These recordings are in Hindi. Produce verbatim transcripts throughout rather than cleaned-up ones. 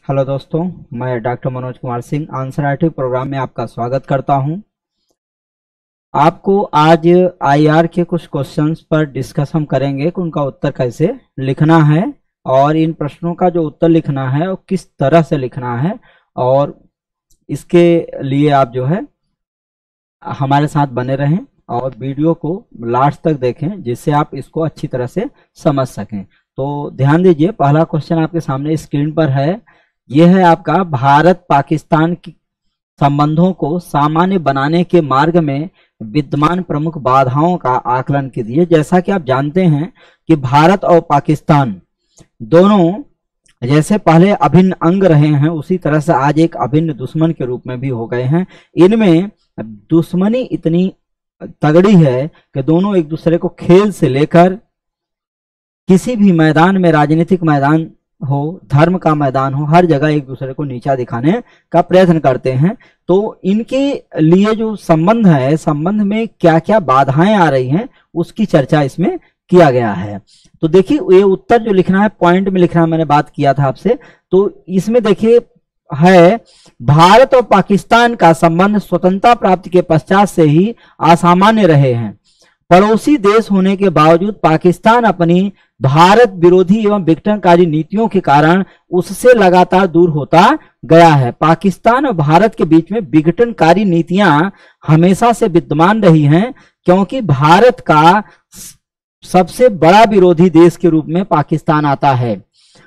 हेलो दोस्तों, मैं doctor Manoj Kumar Singh answer program में आपका स्वागत करता हूं। आपको आज आईआर के कुछ क्वेश्चंस पर डिस्कस हम करेंगे कि उनका उत्तर कैसे लिखना है और इन प्रश्नों का जो उत्तर लिखना है वो किस तरह से लिखना है, और इसके लिए आप जो है हमारे साथ बने रहें और वीडियो को लास्ट तक देखें जिससे आप इसको अच्छी तरह से समझ सकें। तो ध्यान दीजिए, पहला क्वेश्चन आपके सामने स्क्रीन पर है। यह है आपका भारत पाकिस्तान की संबंधों को सामान्य बनाने के मार्ग में विद्यमान प्रमुख बाधाओं का आकलन कीजिए। जैसा कि आप जानते हैं कि भारत और पाकिस्तान दोनों जैसे पहले अभिन्न अंग रहे हैं, उसी तरह से आज एक अभिन्न दुश्मन के रूप में भी हो गए हैं। इनमें दुश्मनी इतनी तगड़ी है कि दोनों एक दूसरे को खेल से लेकर किसी भी मैदान में, राजनीतिक मैदान हो, धर्म का मैदान हो, हर जगह एक दूसरे को नीचा दिखाने का प्रयत्न करते हैं। तो इनके लिए जो संबंध है, संबंध में क्या क्या बाधाएं आ रही हैं उसकी चर्चा इसमें किया गया है। तो देखिए, ये उत्तर जो लिखना है पॉइंट में लिखना, मैंने बात किया था आपसे। तो इसमें देखिए है, भारत और पाकिस्तान का संबंध स्वतंत्रता प्राप्ति के पश्चात से ही असामान्य रहे हैं। पड़ोसी देश होने के बावजूद पाकिस्तान अपनी भारत विरोधी एवं विघटनकारी नीतियों के कारण उससे लगातार दूर होता गया है। पाकिस्तान और भारत के बीच में विघटनकारी नीतियां हमेशा से विद्यमान रही हैं, क्योंकि भारत का सबसे बड़ा विरोधी देश के रूप में पाकिस्तान आता है।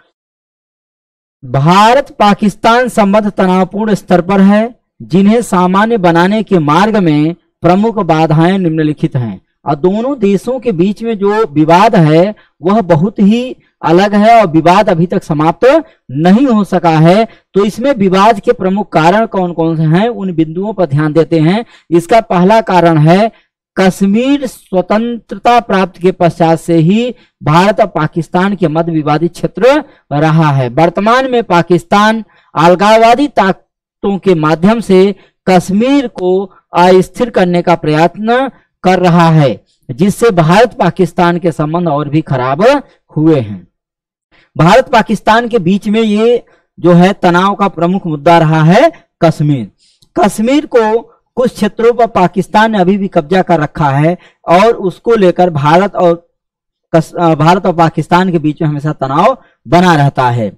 भारत पाकिस्तान संबंध तनावपूर्ण स्तर पर है, जिन्हें सामान्य बनाने के मार्ग में प्रमुख बाधाएं निम्नलिखित हैं। और दोनों देशों के बीच में जो विवाद है वह बहुत ही अलग है और विवाद अभी तक समाप्त नहीं हो सका है। तो इसमें विवाद के प्रमुख कारण कौन कौन से हैं, उन बिंदुओं पर ध्यान देते हैं। इसका पहला कारण है, कश्मीर स्वतंत्रता प्राप्ति के पश्चात से ही भारत और पाकिस्तान के मध्य विवादित क्षेत्र रहा है। वर्तमान में पाकिस्तान अलगाववादी ताकतों के माध्यम से कश्मीर को अस्थिर करने का प्रयत्न कर रहा है, जिससे भारत पाकिस्तान के संबंध और भी खराब हुए हैं। भारत पाकिस्तान के बीच में ये जो है तनाव का प्रमुख मुद्दा रहा है कश्मीर। कश्मीर को कुछ क्षेत्रों पर पाकिस्तान ने अभी भी कब्जा कर रखा है और उसको लेकर भारत और भारत और पाकिस्तान के बीच में हमेशा तनाव बना रहता है।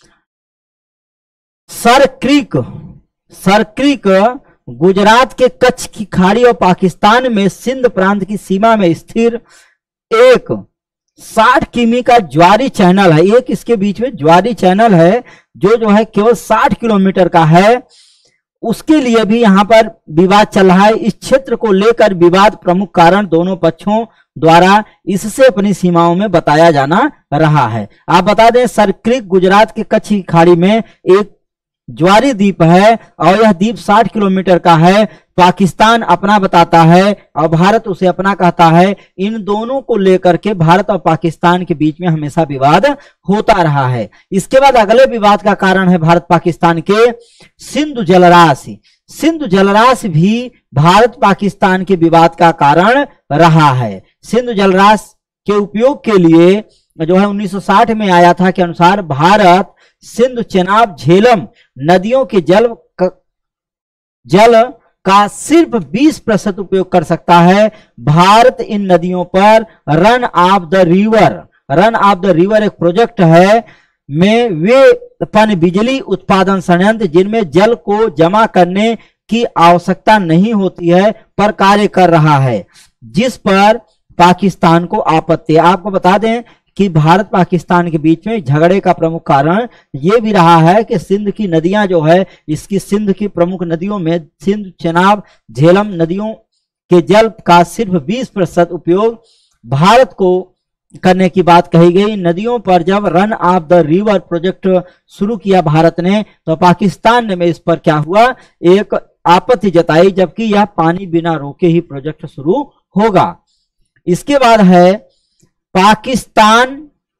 Sir Creek Sir Creek Gujarat के कच्छ की खाड़ी और पाकिस्तान में सिंध प्रांत की सीमा में स्थिर एक साठ किमी का ज्वारी चैनल है। एक इसके बीच में ज्वारी चैनल है जो जो है केवल साठ किलोमीटर का है। उसके लिए भी यहां पर विवाद चल रहा है। इस क्षेत्र को लेकर विवाद प्रमुख कारण दोनों पक्षों द्वारा इससे अपनी सीमाओं में बताया जाना रहा है। आप बता दें, सरक्रिक गुजरात के कच्छ की खाड़ी में एक ज्वारी द्वीप है और यह द्वीप साठ किलोमीटर का है। पाकिस्तान अपना बताता है और भारत उसे अपना कहता है। इन दोनों को लेकर के भारत और पाकिस्तान के बीच में हमेशा विवाद होता रहा है। इसके बाद अगले विवाद का कारण है भारत पाकिस्तान के सिंधु जलराशि। सिंधु जलराशि भी भारत पाकिस्तान के विवाद का कारण रहा है। सिंधु जलराशि के उपयोग के लिए जो है उन्नीस सौ साठ में आया था के अनुसार भारत सिंधु, चेनाब, झेलम नदियों के जल क, जल का सिर्फ बीस प्रतिशत उपयोग कर सकता है। भारत इन नदियों पर run of the river run of the river एक प्रोजेक्ट है में वे पन बिजली उत्पादन संयंत्र जिनमें जल को जमा करने की आवश्यकता नहीं होती है पर कार्य कर रहा है, जिस पर पाकिस्तान को आपत्ति है। आपको बता दें कि भारत पाकिस्तान के बीच में झगड़े का प्रमुख कारण यह भी रहा है कि सिंध की नदियां जो है, इसकी सिंध की प्रमुख नदियों में सिंध, चेनाब, झेलम नदियों के जल का सिर्फ बीस प्रतिशत उपयोग भारत को करने की बात कही गई। नदियों पर जब run of the river project शुरू किया भारत ने, तो पाकिस्तान ने में इस पर क्या हुआ, एक आपत्ति जताई, जबकि यह पानी बिना रोके ही प्रोजेक्ट शुरू होगा। इसके बाद है पाकिस्तान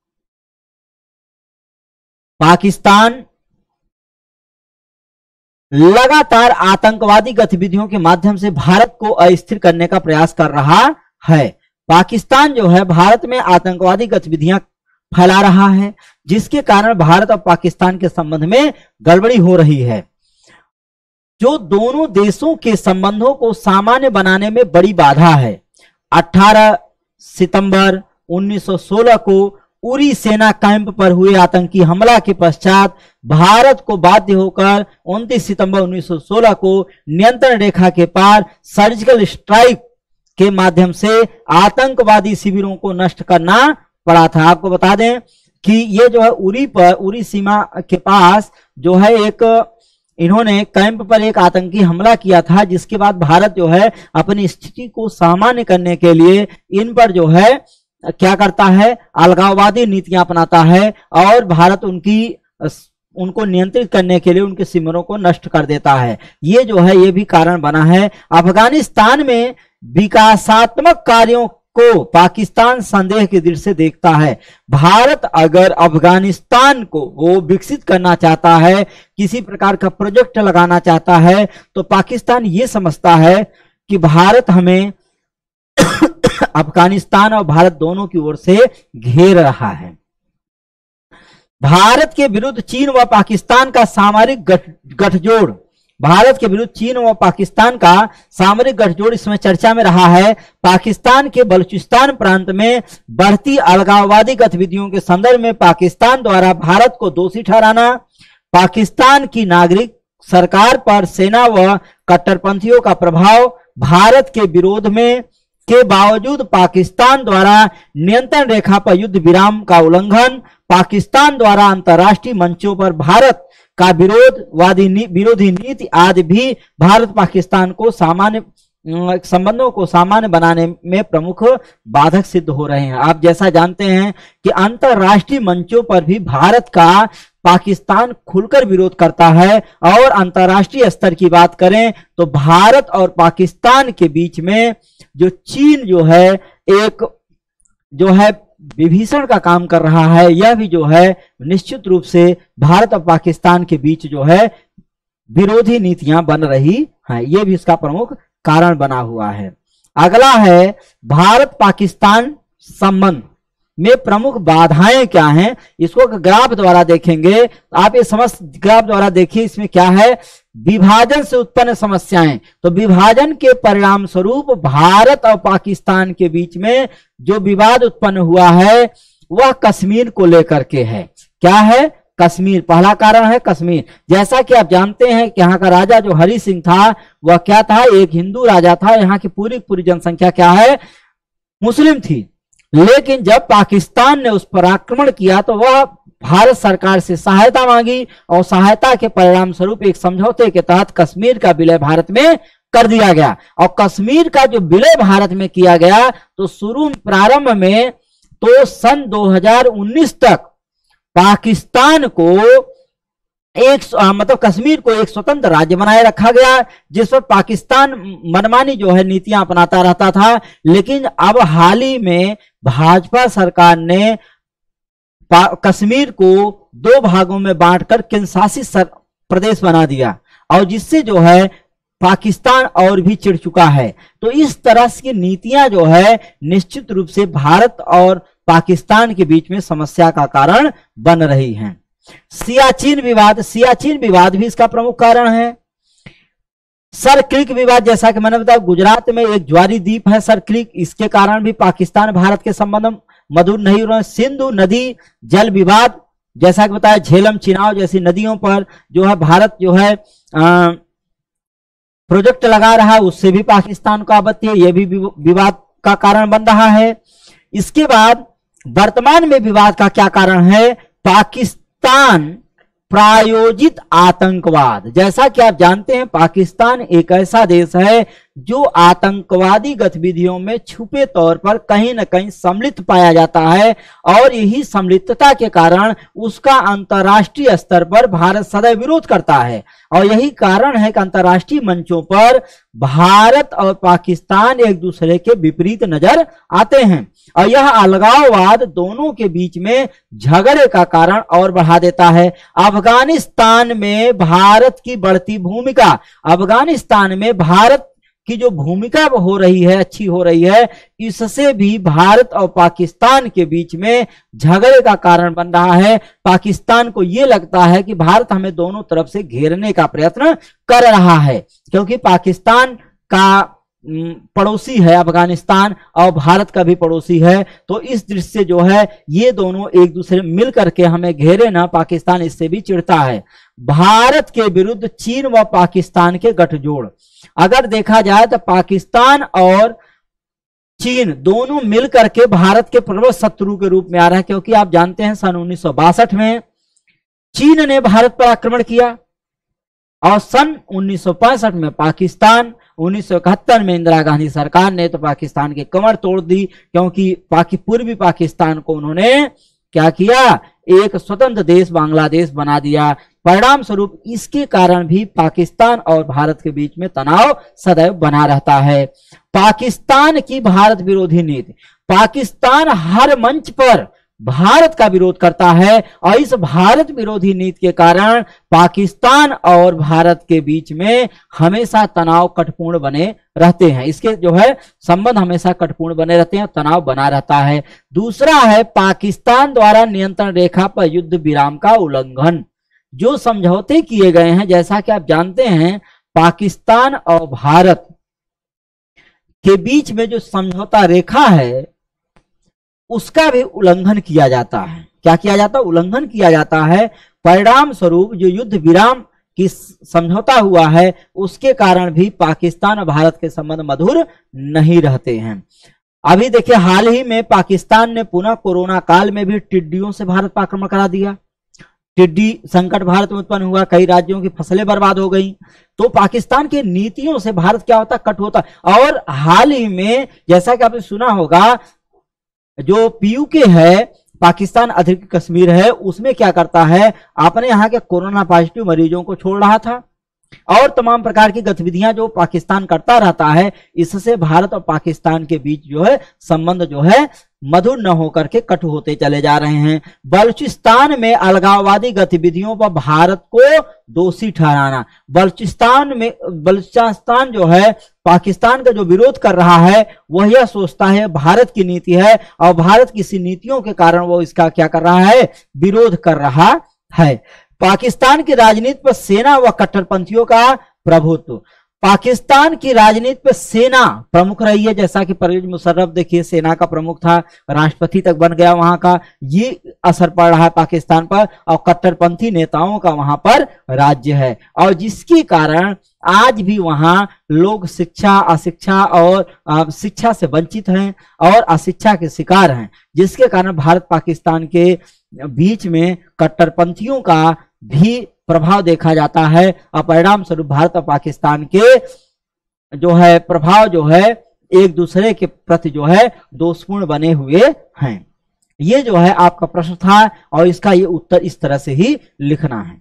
पाकिस्तान लगातार आतंकवादी गतिविधियों के माध्यम से भारत को अस्थिर करने का प्रयास कर रहा है। पाकिस्तान जो है भारत में आतंकवादी गतिविधियां फैला रहा है, जिसके कारण भारत और पाकिस्तान के संबंध में गड़बड़ी हो रही है, जो दोनों देशों के संबंधों को सामान्य बनाने में बड़ी बाधा है। अठारह सितंबर उन्नीस सौ सोलह को उरी सेना कैंप पर हुए आतंकी हमला के पश्चात भारत को बाध्य होकर उनतीस सितंबर उन्नीस सौ सोलह को नियंत्रण रेखा के पार सर्जिकल स्ट्राइक के माध्यम से आतंकवादी शिविरों को नष्ट करना पड़ा था। आपको बता दें कि ये जो है उरी पर उरी सीमा के पास जो है एक इन्होंने कैंप पर एक आतंकी हमला किया था, जिसके बाद भारत जो है अपनी स्थिति को सामान्य करने के लिए इन पर जो है क्या करता है, अलगाववादी नीतियां अपनाता है और भारत उनकी उनको नियंत्रित करने के लिए उनके शिविरों को नष्ट कर देता है। ये जो है ये भी कारण बना है। अफगानिस्तान में विकासात्मक कार्यों को पाकिस्तान संदेह की दृष्टि से देखता है। भारत अगर अफगानिस्तान को वो विकसित करना चाहता है, किसी प्रकार का प्रोजेक्ट लगाना चाहता है, तो पाकिस्तान ये समझता है कि भारत हमें अफगानिस्तान और भारत दोनों की ओर से घेर रहा है। भारत के विरुद्ध चीन व पाकिस्तान का सामरिक गठजोड़ भारत के विरुद्ध चीन व पाकिस्तान का सामरिक गठजोड़ इसमें चर्चा में रहा है। पाकिस्तान के बलूचिस्तान प्रांत में बढ़ती अलगाववादी गतिविधियों के संदर्भ में पाकिस्तान द्वारा भारत को दोषी ठहराना, पाकिस्तान की नागरिक सरकार पर सेना व कट्टरपंथियों का प्रभाव, भारत के विरोध में के बावजूद पाकिस्तान द्वारा नियंत्रण रेखा पर युद्ध विराम का उल्लंघन, पाकिस्तान द्वारा अंतर्राष्ट्रीय मंचों पर भारत का विरोधवादी नी, विरोधी नीति आदि भी भारत पाकिस्तान को सामान्य संबंधों को सामान्य बनाने में प्रमुख बाधक सिद्ध हो रहे हैं। आप जैसा जानते हैं कि अंतर्राष्ट्रीय मंचों पर भी भारत का पाकिस्तान खुलकर विरोध करता है, और अंतर्राष्ट्रीय स्तर की बात करें तो भारत और पाकिस्तान के बीच में जो चीन जो है एक जो है विभीषण का काम कर रहा है, यह भी जो है निश्चित रूप से भारत और पाकिस्तान के बीच जो है विरोधी नीतियां बन रही हैं। यह भी इसका प्रमुख कारण बना हुआ है। अगला है भारत पाकिस्तान संबंध में प्रमुख बाधाएं क्या हैं, इसको ग्राफ द्वारा देखेंगे। आप ये समझ ग्राफ द्वारा देखिए, इसमें क्या है, विभाजन से उत्पन्न समस्याएं। तो विभाजन के परिणाम स्वरूप भारत और पाकिस्तान के बीच में जो विवाद उत्पन्न हुआ है वह कश्मीर को लेकर के है। क्या है, कश्मीर। पहला कारण है कश्मीर। जैसा कि आप जानते हैं कि यहाँ का राजा जो हरि सिंह था वह क्या था, एक हिंदू राजा था। यहाँ की पूरी पूरी जनसंख्या क्या है, मुस्लिम थी। लेकिन जब पाकिस्तान ने उस पर आक्रमण किया तो वह भारत सरकार से सहायता मांगी, और सहायता के परिणाम स्वरूप एक समझौते के तहत कश्मीर का विलय भारत में कर दिया गया। और कश्मीर का जो विलय भारत में किया गया तो शुरू प्रारंभ में तो सन दो हज़ार उन्नीस तक पाकिस्तान को एक मतलब कश्मीर को एक स्वतंत्र राज्य बनाए रखा गया, जिस पर पाकिस्तान मनमानी जो है नीतियां अपनाता रहता था। लेकिन अब हाल ही में भाजपा सरकार ने कश्मीर को दो भागों में बांटकर केंद्र शासित प्रदेश बना दिया, और जिससे जो है पाकिस्तान और भी चिढ़ चुका है। तो इस तरह की नीतियां जो है निश्चित रूप से भारत और पाकिस्तान के बीच में समस्या का कारण बन रही हैं। सियाचिन विवाद, सियाचिन विवाद भी इसका प्रमुख कारण है। सर क्रीक विवाद, जैसा कि मैंने बताया, गुजरात में एक ज्वारी द्वीप है सर क्रीक, इसके कारण भी पाकिस्तान भारत के संबंध मधुर नहीं हो रहे। सिंधु नदी जल विवाद, जैसा कि बताया, झेलम चिनाव जैसी नदियों पर जो है भारत जो है आ, प्रोजेक्ट लगा रहा है, उससे भी पाकिस्तान को आपत्ति है, यह भी विवाद का कारण बन रहा है। इसके बाद वर्तमान में विवाद का क्या कारण है, पाकिस्तान प्रायोजित आतंकवाद। जैसा कि आप जानते हैं पाकिस्तान एक ऐसा देश है जो आतंकवादी गतिविधियों में छुपे तौर पर कहीं न कहीं सम्मिलित पाया जाता है, और यही सम्मिलितता के कारण उसका अंतर्राष्ट्रीय स्तर पर भारत सदैव विरोध करता है। और यही कारण है कि अंतर्राष्ट्रीय मंचों पर भारत और पाकिस्तान एक दूसरे के विपरीत नजर आते हैं, और यह अलगाववाद दोनों के बीच में झगड़े का कारण और बढ़ा देता है। अफगानिस्तान में भारत की बढ़ती भूमिका, अफगानिस्तान में भारत की जो भूमिका हो रही है, अच्छी हो रही है, इससे भी भारत और पाकिस्तान के बीच में झगड़े का कारण बन रहा है। पाकिस्तान को यह लगता है कि भारत हमें दोनों तरफ से घेरने का प्रयत्न कर रहा है, क्योंकि पाकिस्तान का पड़ोसी है अफगानिस्तान और भारत का भी पड़ोसी है। तो इस दृष्टि से जो है ये दोनों एक दूसरे मिल करके हमें घेरे ना, पाकिस्तान इससे भी चिढ़ता है। भारत के विरुद्ध चीन व पाकिस्तान के गठजोड़, अगर देखा जाए तो पाकिस्तान और चीन दोनों मिलकर के भारत के प्रबल शत्रु के रूप में आ रहे हैं, क्योंकि आप जानते हैं सन उन्नीस सौ बासठ में चीन ने भारत पर आक्रमण किया और सन उन्नीस सौ पैंसठ में पाकिस्तान, उन्नीस सौ इकहत्तर में इंदिरा गांधी सरकार ने तो पाकिस्तान की कमर तोड़ दी, क्योंकि पाकि पूर्वी पाकिस्तान को उन्होंने क्या किया, एक स्वतंत्र देश बांग्लादेश बना दिया। परिणाम स्वरूप इसके कारण भी पाकिस्तान और भारत के बीच में तनाव सदैव बना रहता है। पाकिस्तान की भारत विरोधी नीति, पाकिस्तान हर मंच पर भारत का विरोध करता है और इस भारत विरोधी नीति के कारण पाकिस्तान और भारत के बीच में हमेशा तनाव कटपूर्ण बने रहते हैं। इसके जो है संबंध हमेशा कटपूर्ण बने रहते हैं, तनाव बना रहता है। दूसरा है पाकिस्तान द्वारा नियंत्रण रेखा पर युद्ध विराम का उल्लंघन। जो समझौते किए गए हैं, जैसा कि आप जानते हैं पाकिस्तान और भारत के बीच में जो समझौता रेखा है उसका भी उल्लंघन किया जाता है। क्या किया जाता है? उल्लंघन किया जाता है। परिणाम स्वरूप जो युद्ध विराम की समझौता हुआ है उसके कारण भी पाकिस्तान और भारत के संबंध मधुर नहीं रहते हैं। अभी देखिए हाल ही में पाकिस्तान ने पुनः कोरोना काल में भी टिड्डियों से भारत पर आक्रमण करा दिया। टिड्डी संकट भारत में उत्पन्न हुआ, कई राज्यों की फसलें बर्बाद हो गई। तो पाकिस्तान की नीतियों से भारत क्या होता, कट होता। और हाल ही में जैसा कि आपने सुना होगा जो पीयूके है, पाकिस्तान अधिकृत कश्मीर है, उसमें क्या करता है, अपने यहाँ के कोरोना पॉजिटिव मरीजों को छोड़ रहा था और तमाम प्रकार की गतिविधियां जो पाकिस्तान करता रहता है, इससे भारत और पाकिस्तान के बीच जो है संबंध जो है मधुर न होकर के कटु होते चले जा रहे हैं। बलूचिस्तान में अलगाववादी गतिविधियों पर भारत को दोषी ठहराना, बलूचिस्तान में बलूचिस्तान जो है पाकिस्तान का जो विरोध कर रहा है वह यह सोचता है भारत की नीति है और भारत की सी नीतियों के कारण वो इसका क्या कर रहा है, विरोध कर रहा है। पाकिस्तान की राजनीति पर सेना व कट्टरपंथियों का प्रभुत्व, पाकिस्तान की राजनीति पर सेना प्रमुख रही है। जैसा कि परवेज मुशर्रफ देखिए सेना का प्रमुख था, राष्ट्रपति तक बन गया वहां का, ये असर पड़ रहा है पाकिस्तान पर। और कट्टरपंथी नेताओं का वहां पर राज्य है और जिसके कारण आज भी वहां लोग शिक्षा, अशिक्षा और शिक्षा से वंचित हैं और अशिक्षा के शिकार हैं, जिसके कारण भारत पाकिस्तान के बीच में कट्टरपंथियों का भी प्रभाव देखा जाता है। और परिणाम स्वरूप भारत और पाकिस्तान के जो है प्रभाव जो है एक दूसरे के प्रति जो है दोषपूर्ण बने हुए हैं। ये जो है आपका प्रश्न था और इसका ये उत्तर इस तरह से ही लिखना है।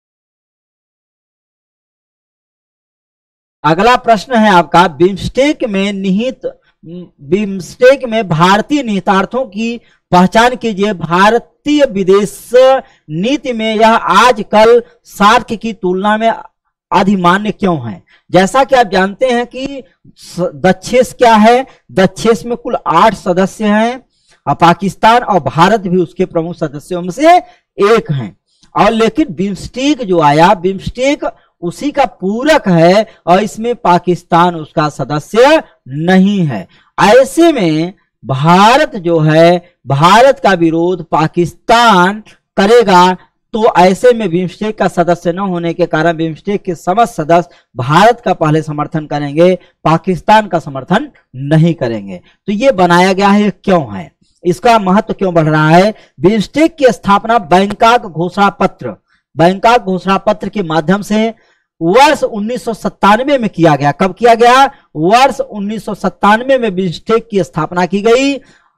अगला प्रश्न है आपका, बिम्स्टेक में निहित बिम्स्टेक में भारतीय निहितार्थों की पहचान कीजिए। भारतीय विदेश नीति में यह आजकल सार्क की तुलना में अधिमान्य क्यों है? जैसा कि आप जानते हैं कि दक्षेश क्या है, दक्षेश में कुल आठ सदस्य हैं और पाकिस्तान और भारत भी उसके प्रमुख सदस्यों में से एक हैं। और लेकिन बिम्स्टेक जो आया, बिम्स्टेक उसी का पूरक है और इसमें पाकिस्तान उसका सदस्य नहीं है। ऐसे में भारत जो है, भारत का विरोध पाकिस्तान करेगा तो ऐसे में बिम्स्टेक का सदस्य न होने के कारण बिम्स्टेक के समस्त सदस्य भारत का पहले समर्थन करेंगे, पाकिस्तान का समर्थन नहीं करेंगे। तो ये बनाया गया है, क्यों है, इसका महत्व क्यों बढ़ रहा है? बिम्स्टेक की स्थापना बैंकॉक घोषणा पत्र बैंकॉक घोषणा पत्र के माध्यम से वर्ष उन्नीस सौ सत्तानवे में किया गया। कब किया गया? वर्ष उन्नीस सौ सत्तानवे में बिम्स्टेक की स्थापना की गई।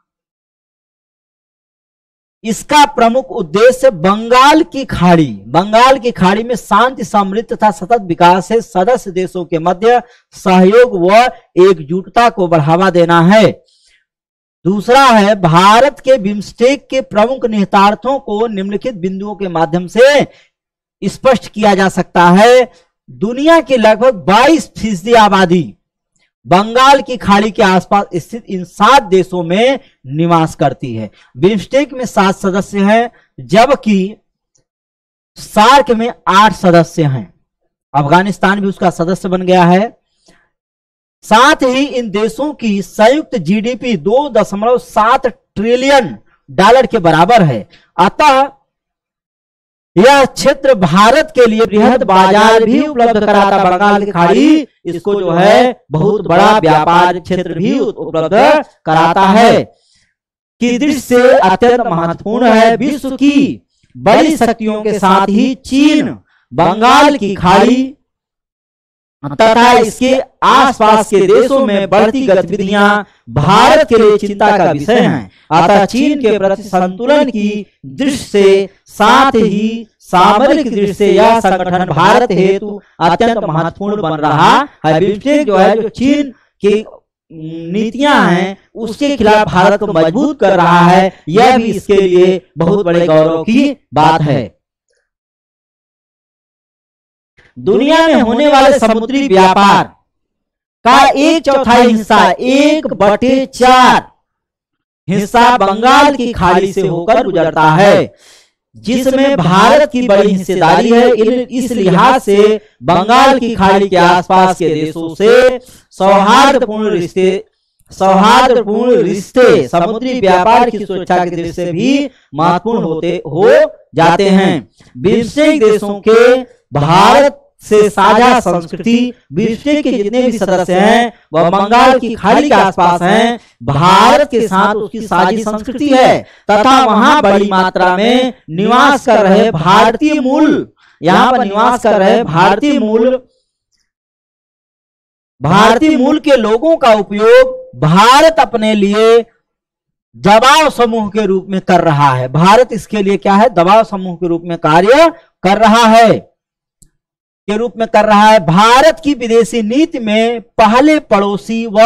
इसका प्रमुख उद्देश्य बंगाल की खाड़ी बंगाल की खाड़ी में शांति, समृद्धि तथा सतत विकास से सदस्य देशों के मध्य सहयोग व एकजुटता को बढ़ावा देना है। दूसरा है, भारत के बिम्स्टेक के प्रमुख निहितार्थों को निम्नलिखित बिंदुओं के माध्यम से स्पष्ट किया जा सकता है। दुनिया की लगभग बाईस फीसदी आबादी बंगाल की खाड़ी के आसपास स्थित इन सात देशों में निवास करती है। बिम्स्टेक में सात सदस्य हैं, जबकि सार्क में आठ सदस्य हैं। अफगानिस्तान भी उसका सदस्य बन गया है। साथ ही इन देशों की संयुक्त जीडीपी दो दशमलव सात ट्रिलियन डॉलर के बराबर है। अतः यह क्षेत्र भारत के लिए बृहद बाजार भी उपलब्ध कराता। बंगाल की खाड़ी इसको जो है बहुत बड़ा व्यापार क्षेत्र भी उपलब्ध कराता है, की दृष्टि से अत्यंत महत्वपूर्ण है। विश्व की बड़ी शक्तियों के साथ ही चीन बंगाल की खाड़ी तथा इसके आसपास के देशों में बढ़ती गतिविधियां भारत के लिए चिंता का विषय हैं। अतः चीन के प्रति संतुलन की दृष्टि से साथ ही सामरिक दृष्टि से यह संगठन भारत हेतु अत्यंत महत्वपूर्ण बन रहा है। बिम्स्टेक जो है, जो चीन की नीतियां हैं उसके खिलाफ भारत को मजबूत कर रहा है। यह भी इसके लिए बहुत बड़े गौरव की बात है। दुनिया में होने वाले समुद्री व्यापार का एक चौथाई हिस्सा, एक बटे चार हिस्सा बंगाल की खाड़ी से होकर गुजरता है, जिसमें भारत की बड़ी हिस्सेदारी है। इस लिहाज से बंगाल की खाड़ी के आसपास के देशों से सौहार्दपूर्ण रिश्ते सौहार्दपूर्ण रिश्ते समुद्री व्यापार की सुरक्षा की दृष्टि से भी महत्वपूर्ण होते हो जाते हैं। बिम्स्टेक देशों के भारत से साझा संस्कृति, बिम्स्टेक के जितने भी सदस्य हैं वह बंगाल की खाड़ी के आसपास हैं। भारत के साथ उसकी साझी संस्कृति है तथा वहां बड़ी मात्रा में निवास कर रहे भारतीय मूल यहाँ पर निवास कर रहे भारतीय मूल भारतीय मूल के लोगों का उपयोग भारत अपने लिए दबाव समूह के रूप में कर रहा है। भारत इसके लिए क्या है, दबाव समूह के रूप में कार्य कर रहा है के रूप में कर रहा है। भारत की विदेशी नीति में पहले पड़ोसी व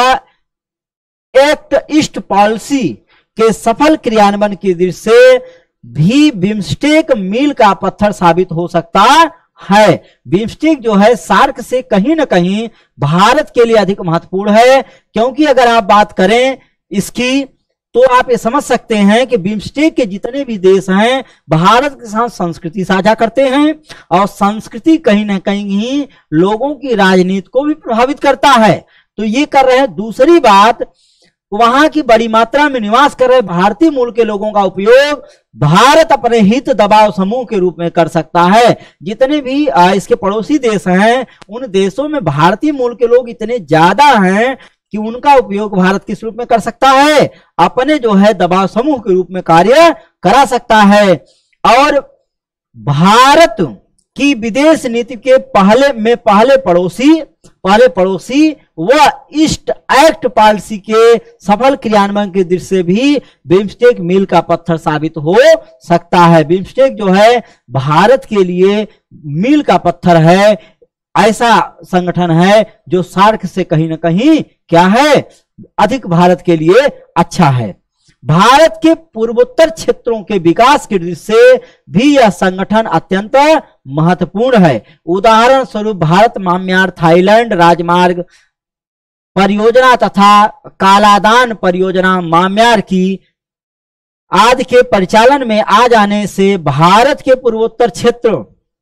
एक्ट ईस्ट पॉलिसी के सफल क्रियान्वयन की दृष्टि से भी बिम्स्टेक मील का पत्थर साबित हो सकता है। बिम्स्टेक जो है सार्क से कहीं ना कहीं भारत के लिए अधिक महत्वपूर्ण है, क्योंकि अगर आप बात करें इसकी तो आप ये समझ सकते हैं कि बिम्स्टेक के जितने भी देश हैं भारत के साथ संस्कृति साझा करते हैं, और संस्कृति कहीं ना कहीं लोगों की राजनीति को भी प्रभावित करता है। तो ये कर रहे हैं। दूसरी बात, वहां की बड़ी मात्रा में निवास कर रहे भारतीय मूल के लोगों का उपयोग भारत अपने हित दबाव समूह के रूप में कर सकता है। जितने भी इसके पड़ोसी देश हैं उन देशों में भारतीय मूल के लोग इतने ज्यादा हैं कि उनका उपयोग भारत किस रूप में कर सकता है, अपने जो है दबाव समूह के रूप में कार्य करा सकता है। और भारत की विदेश नीति के पहले में पहले पड़ोसी पहले पड़ोसी व ईस्ट एक्ट पॉलिसी के सफल क्रियान्वयन की दृष्टि से भी बिम्स्टेक मील का पत्थर साबित हो सकता है। बिम्स्टेक जो है भारत के लिए मील का पत्थर है, ऐसा संगठन है जो सार्क से कहीं ना कहीं क्या है, अधिक भारत के लिए अच्छा है। भारत के पूर्वोत्तर क्षेत्रों के विकास की दृष्टि से भी यह संगठन अत्यंत महत्वपूर्ण है। उदाहरण स्वरूप भारत म्यांमार थाईलैंड राजमार्ग परियोजना तथा कालादान परियोजना म्यांमार की आदि के परिचालन में आ जाने से भारत के पूर्वोत्तर क्षेत्र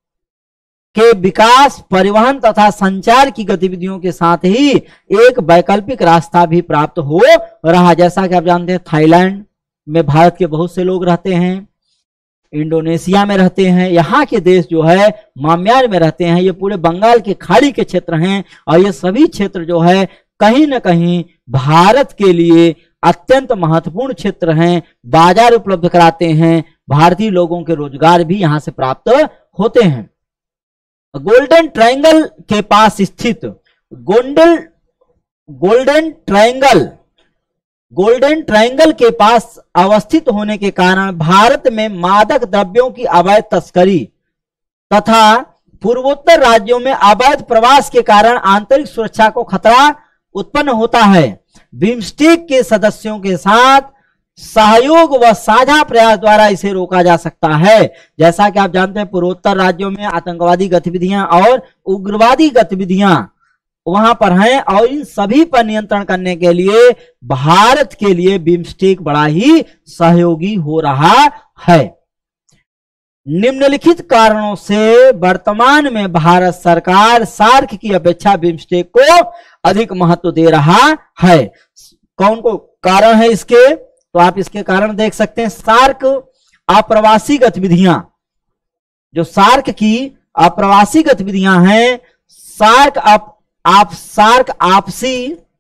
के विकास, परिवहन तथा संचार की गतिविधियों के साथ ही एक वैकल्पिक रास्ता भी प्राप्त हो रहा। जैसा कि आप जानते हैं थाईलैंड में भारत के बहुत से लोग रहते हैं, इंडोनेशिया में रहते हैं, यहाँ के देश जो है म्यांमार में रहते हैं। ये पूरे बंगाल के खाड़ी के क्षेत्र हैं और ये सभी क्षेत्र जो है कहीं ना कहीं भारत के लिए अत्यंत महत्वपूर्ण क्षेत्र हैं, बाजार उपलब्ध कराते हैं, भारतीय लोगों के रोजगार भी यहाँ से प्राप्त होते हैं। गोल्डन ट्रायंगल के पास स्थित Golden Golden Triangle Golden Triangle के पास अवस्थित होने के कारण भारत में मादक द्रव्यों की अवैध तस्करी तथा पूर्वोत्तर राज्यों में अवैध प्रवास के कारण आंतरिक सुरक्षा को खतरा उत्पन्न होता है। बिम्स्टेक के सदस्यों के साथ सहयोग व साझा प्रयास द्वारा इसे रोका जा सकता है। जैसा कि आप जानते हैं पूर्वोत्तर राज्यों में आतंकवादी गतिविधियां और उग्रवादी गतिविधियां वहां पर हैं और इन सभी पर नियंत्रण करने के लिए भारत के लिए बिम्स्टेक बड़ा ही सहयोगी हो रहा है। निम्नलिखित कारणों से वर्तमान में भारत सरकार सार्क की अपेक्षा बिम्स्टेक को अधिक महत्व दे रहा है। कौन को कारण है इसके, तो आप इसके कारण देख सकते हैं। सार्क अप्रवासी गतिविधियां, जो सार्क की अप्रवासी गतिविधियां हैं, सार्क आप, आप सार्क आपसी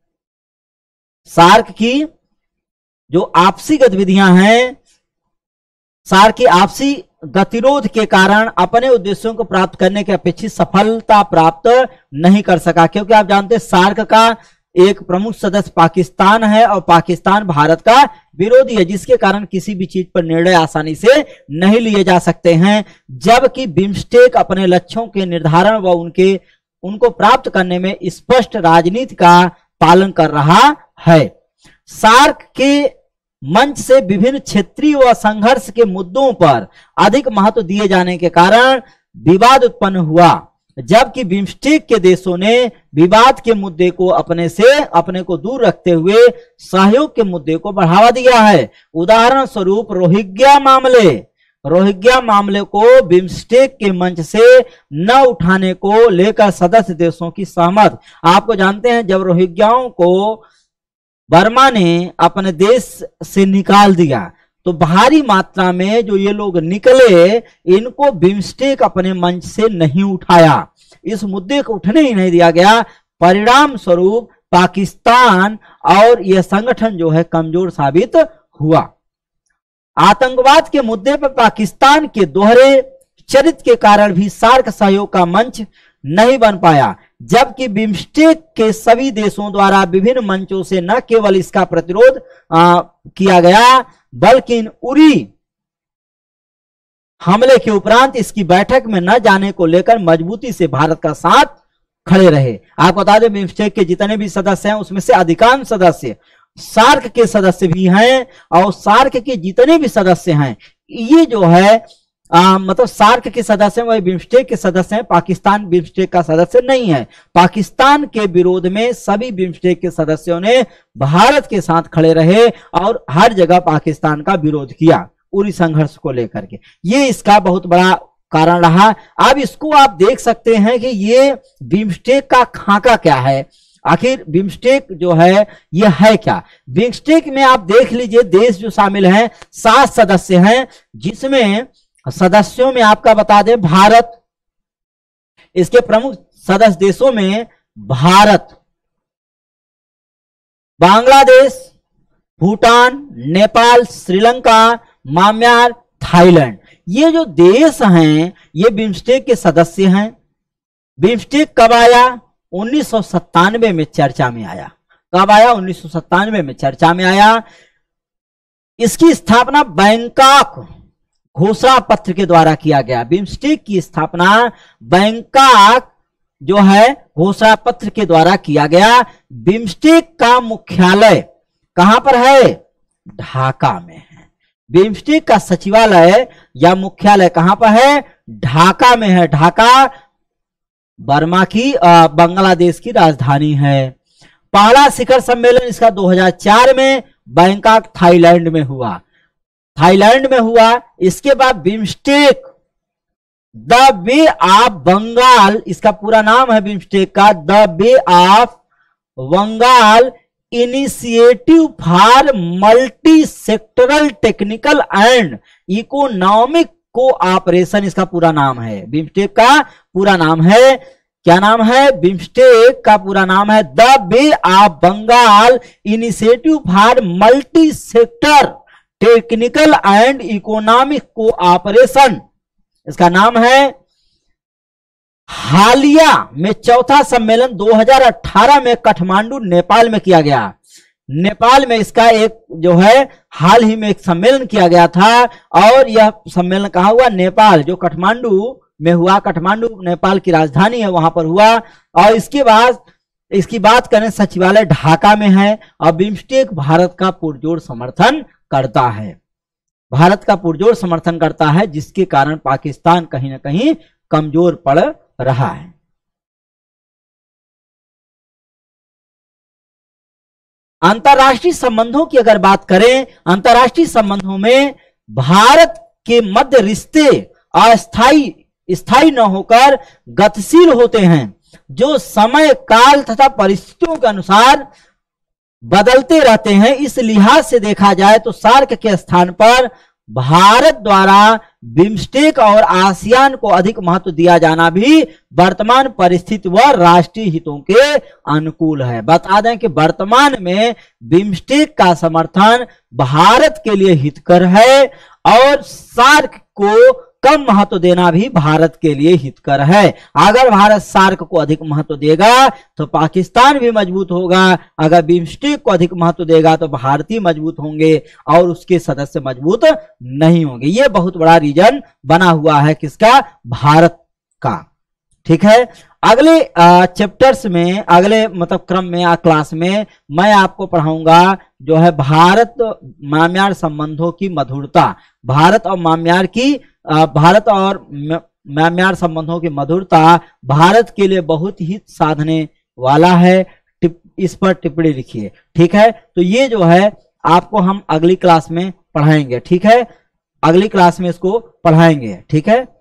सार्क की जो आपसी गतिविधियां हैं, सार्क की आपसी गतिरोध के कारण अपने उद्देश्यों को प्राप्त करने की अपेक्षित सफलता प्राप्त नहीं कर सका, क्योंकि आप जानते हैं सार्क का एक प्रमुख सदस्य पाकिस्तान है और पाकिस्तान भारत का विरोधी है, जिसके कारण किसी भी चीज पर निर्णय आसानी से नहीं लिए जा सकते हैं। जबकि बिम्स्टेक अपने लक्ष्यों के निर्धारण व उनके उनको प्राप्त करने में स्पष्ट राजनीति का पालन कर रहा है। सार्क के मंच से विभिन्न क्षेत्रीय व संघर्ष के मुद्दों पर अधिक महत्व दिए जाने के कारण विवाद उत्पन्न हुआ, जबकि बिम्स्टेक के देशों ने विवाद के मुद्दे को अपने से अपने को दूर रखते हुए सहयोग के मुद्दे को बढ़ावा दिया है। उदाहरण स्वरूप रोहिंग्या मामले रोहिंग्या मामले को बिम्स्टेक के मंच से न उठाने को लेकर सदस्य देशों की सहमत। आपको जानते हैं जब रोहिंग्याओं को बर्मा ने अपने देश से निकाल दिया तो भारी मात्रा में जो ये लोग निकले, इनको बिम्स्टेक अपने मंच से नहीं उठाया, इस मुद्दे को उठने ही नहीं दिया गया। परिणाम स्वरूप पाकिस्तान और यह संगठन जो है कमजोर साबित हुआ। आतंकवाद के मुद्दे पर पाकिस्तान के दोहरे चरित्र के कारण भी सार्क सहयोग का मंच नहीं बन पाया, जबकि बिम्स्टेक के सभी देशों द्वारा विभिन्न मंचों से न केवल इसका प्रतिरोध आ, किया गया, बल्कि उरी हमले के उपरांत इसकी बैठक में न जाने को लेकर मजबूती से भारत का साथ खड़े रहे। आपको बता दें बिम्स्टेक के जितने भी सदस्य हैं उसमें से अधिकांश सदस्य सार्क के सदस्य भी हैं, और सार्क के जितने भी सदस्य हैं ये जो है आ, मतलब सार्क के सदस्य वही बिम्स्टेक के सदस्य हैं। पाकिस्तान बिम्स्टेक का सदस्य नहीं है। पाकिस्तान के विरोध में सभी बिम्स्टेक के सदस्यों ने भारत के साथ खड़े रहे और हर जगह पाकिस्तान का विरोध किया उरी संघर्ष को लेकर के। ये इसका बहुत बड़ा कारण रहा। अब इसको आप देख सकते हैं कि ये बिम्स्टेक का खाका क्या है, आखिर बिम्स्टेक जो है ये है क्या। बिम्स्टेक में आप देख लीजिए देश जो शामिल हैं, सात सदस्य हैं, जिसमें सदस्यों में आपका बता दें भारत, इसके प्रमुख सदस्य देशों में भारत, बांग्लादेश, भूटान, नेपाल, श्रीलंका, म्यांमार, थाईलैंड, ये जो देश हैं ये बिम्स्टेक के सदस्य हैं। बिम्स्टेक कब आया? उन्नीस सौ सत्तानवे में चर्चा में आया। कब आया? उन्नीस सौ सत्तानवे में चर्चा में आया। इसकी स्थापना बैंकॉक घोषणा पत्र के द्वारा किया गया। बिम्स्टेक की स्थापना बैंकॉक जो है घोषणा पत्र के द्वारा किया गया। बिम्स्टेक का मुख्यालय कहां पर है? ढाका में है। बिम्स्टेक का सचिवालय या मुख्यालय कहां पर है? ढाका में है। ढाका बर्मा की बांग्लादेश की राजधानी है। पहला शिखर सम्मेलन इसका दो हज़ार चार में बैंकॉक थाईलैंड में हुआ थाईलैंड में हुआ। इसके बाद BIMSTEC the Bay of Bengal, इसका पूरा नाम है बिम्स्टेक का, the Bay of Bengal initiative for multi sectoral technical and economic cooperation, इसका पूरा नाम है। बिम्स्टेक का पूरा नाम है, क्या नाम है? बिम्स्टेक का पूरा नाम है the Bay of Bengal initiative for multi sector technical and economic cooperation, इसका नाम है। हालिया में चौथा सम्मेलन दो हज़ार अठारह में काठमांडू नेपाल में किया गया। नेपाल में इसका एक जो है हाल ही में एक सम्मेलन किया गया था, और यह सम्मेलन कहां हुआ? नेपाल, जो काठमांडू में हुआ। काठमांडू नेपाल की राजधानी है, वहां पर हुआ। और इसके बाद इसकी बात करें सचिवालय ढाका में है। और बिम्स्टेक भारत का पुरजोर समर्थन करता है भारत का पुरजोर समर्थन करता है जिसके कारण पाकिस्तान कहीं ना कहीं कमजोर पड़ रहा है। अंतर्राष्ट्रीय संबंधों की अगर बात करें, अंतर्राष्ट्रीय संबंधों में भारत के मध्य रिश्ते अस्थायी स्थायी न होकर गतिशील होते हैं, जो समय काल तथा परिस्थितियों के अनुसार बदलते रहते हैं। इस लिहाज से देखा जाए तो सार्क के स्थान पर भारत द्वारा बिम्स्टेक और आसियान को अधिक महत्व दिया जाना भी वर्तमान परिस्थिति व राष्ट्रीय हितों के अनुकूल है। बता दें कि वर्तमान में बिम्स्टेक का समर्थन भारत के लिए हितकर है और सार्क को कम महत्व देना भी भारत के लिए हितकर है। अगर भारत सार्क को अधिक महत्व देगा तो पाकिस्तान भी मजबूत होगा, अगर बिम्स्टेक को अधिक महत्व देगा तो भारतीय मजबूत होंगे और उसके सदस्य मजबूत नहीं होंगे। यह बहुत बड़ा रीजन बना हुआ है किसका? भारत का। ठीक है, अगले चैप्टर्स में, अगले मतलब क्रम में या क्लास में मैं आपको पढ़ाऊंगा जो है भारत म्यांमार संबंधों की मधुरता। भारत और म्यांमार की भारत और म्यांमार संबंधों की मधुरता भारत के लिए बहुत ही साधने वाला है। इस पर टिप्पणी लिखिए। ठीक है, तो ये जो है आपको हम अगली क्लास में पढ़ाएंगे। ठीक है, अगली क्लास में इसको पढ़ाएंगे। ठीक है।